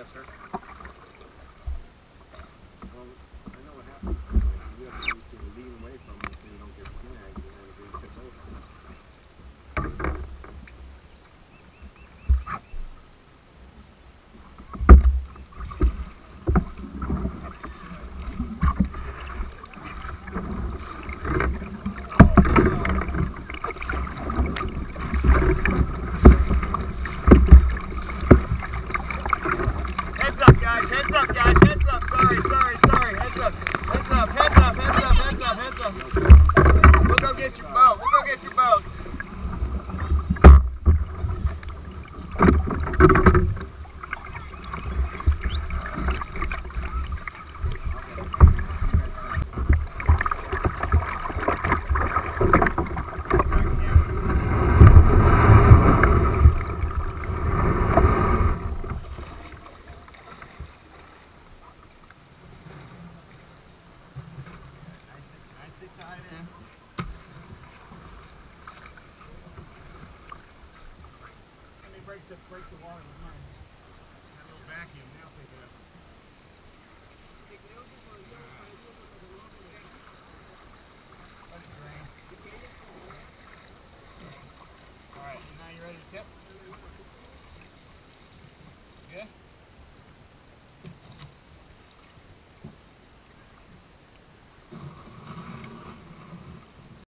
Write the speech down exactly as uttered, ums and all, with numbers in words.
sir. Well, I know what happens. You have to lean away from it so you don't get snagged and then you tip over. Heads up, guys, heads up, guys, heads up. Sorry, sorry, sorry. Heads up, heads up, heads up, heads up, heads up, heads up. We'll go get your boat. We'll go get your boat. Tied in. Let me break the break the water with mine. That little vacuum now.